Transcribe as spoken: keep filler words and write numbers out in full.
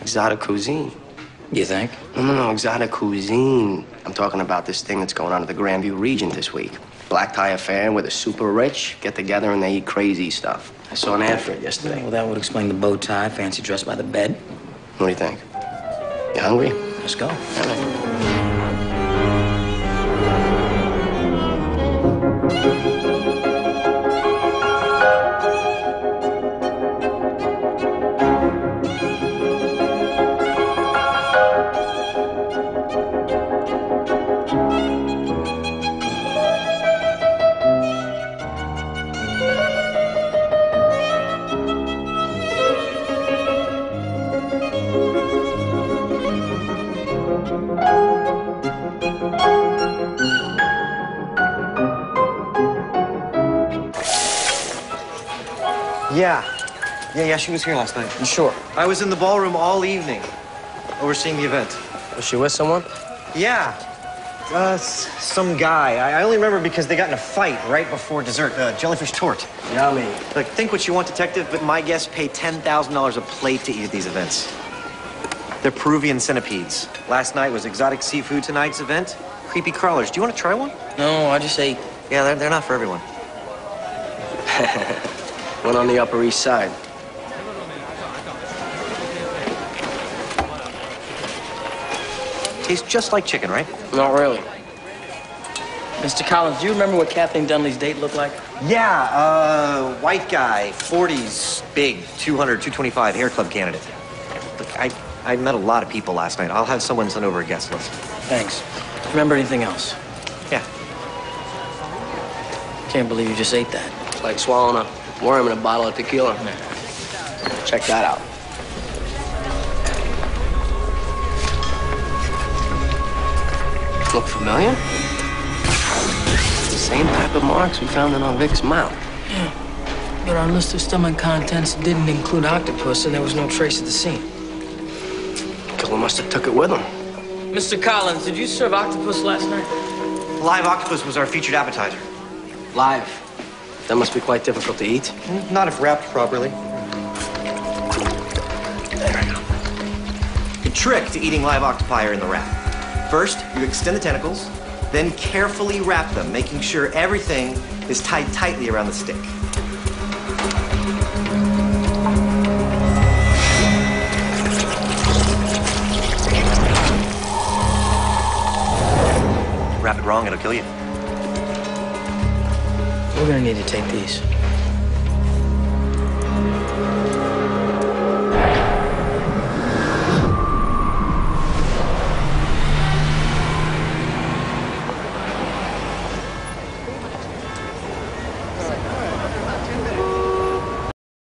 exotic cuisine. You think? No, no, no, exotic cuisine. I'm talking about this thing that's going on at the Grandview Region this week. Black tie affair where the super rich get together and they eat crazy stuff. I saw an ad for it yesterday. Well, that would explain the bow tie, fancy dress by the bed. What do you think? You hungry? Let's go. All right. Yeah. Yeah, yeah, she was here last night. You sure? I was in the ballroom all evening, overseeing the event. Was she with someone? Yeah. Uh, s- some guy. I, I only remember because they got in a fight right before dessert. Uh, jellyfish torte. Yummy. Like, think what you want, detective, but my guests pay ten thousand dollars a plate to eat at these events. They're Peruvian centipedes. Last night was exotic seafood. Tonight's event, creepy crawlers. Do you want to try one? No, I just ate. Yeah, they're, they're not for everyone. One on the Upper East Side. Tastes just like chicken, right? Not really. Mister Collins, do you remember what Kathleen Dunley's date looked like? Yeah, uh, white guy, forties, big, two hundred, two twenty-five, hair club candidate. Look, I, I met a lot of people last night. I'll have someone send over a guest list. Thanks. Remember anything else? Yeah. Can't believe you just ate that. It's like swallowing a worm in a bottle of tequila. Check that out. Look familiar? It's the same type of marks we found in our Vic's mouth. Yeah, but our list of stomach contents didn't include octopus, and there was no trace at the scene. Killer must have took it with him. Mister Collins, did you serve octopus last night? Live octopus was our featured appetizer. Live. That must be quite difficult to eat. Not if wrapped properly. There we go. The trick to eating live octopi are in the wrap. First, you extend the tentacles, then carefully wrap them, making sure everything is tied tightly around the stick. Wrap it wrong, it'll kill you. We're gonna need to take these.